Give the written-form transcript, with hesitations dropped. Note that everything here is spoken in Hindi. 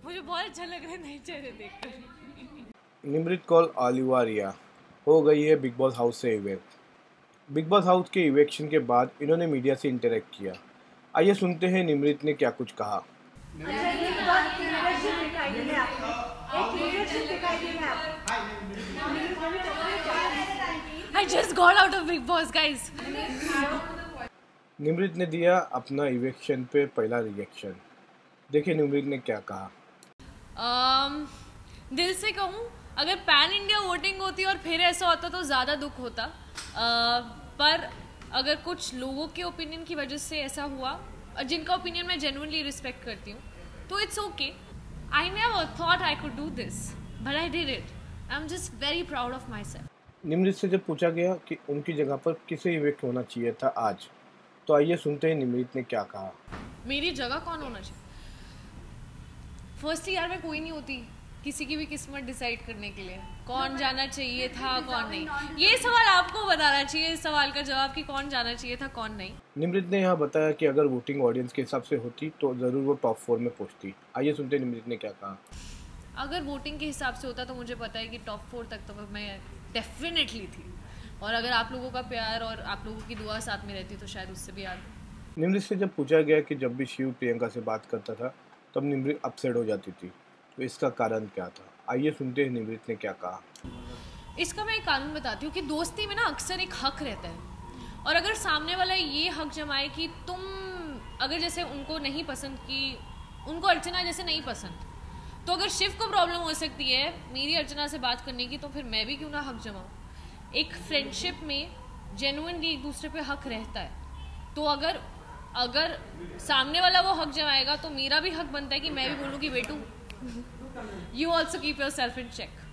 मुझे बहुत अच्छा लग रहा है नए चेहरे देखकर। निमृत कौल आलिवारिया हो गई है बिग बॉस हाउस से इवेक्ट। बिग बॉस हाउस के इवेक्शन के बाद इन्होंने मीडिया से इंटरेक्ट किया। आइए सुनते हैं निमृत ने क्या कुछ कहा। I just got out of Big Boss, guys. Nimrit ने दिया अपना इवेक्शन पे पहला रिएक्शन। देखिए निमृत ने क्या कहा। दिल से कहूँ, अगर पैन इंडिया वोटिंग होती और फिर ऐसा होता तो ज़्यादा दुख होता, पर अगर कुछ लोगों के ओपिनियन की वजह से ऐसा हुआ, जिनका ओपिनियन मैं जेन्युइनली रिस्पेक्ट करती हूँ, तो it's okay. I never thought I could do this, but I did it. I am just very proud of myself. Nimrit से जब पूछा गया कि उनकी जगह पर किसे इवेक्ट होना चाहिए था आज, तो आइए सुनते हैं निमृत ने क्या कहा। मेरी जगह कौन होना चाहिए? फर्स्टली यार, मैं कोई नहीं होती किसी की भी किस्मत डिसाइड करने के लिए कौन जाना चाहिए था कौन नहीं। ये सवाल आपको बताना चाहिए, इस सवाल का जवाब कि कौन जाना चाहिए था कौन नहीं। निमृत ने यहाँ बताया कि अगर वोटिंग ऑडियंस के हिसाब से होती तो ज़रूर वो टॉप 4 में पहुँचती। आइए सुनते हैं निमृत ने क्या कहा। अगर वोटिंग के हिसाब से होता तो मुझे पता है कि टॉप 4 तक तो मैं डेफिनेटली थी, और अगर आप लोगों का प्यार और आप लोगों की दुआ साथ में रहती तो शायद उससे भी आगे। निमृत से जब पूछा गया कि जब भी शिव प्रियंका से बात करता था तब निमृत अपसेट हो जाती थी, तो इसका कारण क्या था। आइए सुनते हैं निमृत ने क्या कहा। इसका मैं एक कारण बताती हूँ कि दोस्ती में ना अक्सर एक हक रहता है, और अगर सामने वाला ये हक जमाए कि तुम अगर जैसे उनको नहीं पसंद, कि उनको अर्चना जैसे नहीं पसंद, तो अगर शिव को प्रॉब्लम हो सकती है मेरी अर्चना से बात करने की, तो फिर मैं भी क्यों ना हक जमाऊँ। एक फ्रेंडशिप में जेन्युइनली एक दूसरे पे हक रहता है, तो अगर सामने वाला वो हक जमाएगा तो मेरा भी हक बनता है कि मैं भी बोलूँ कि बेटू, you also keep yourself in check.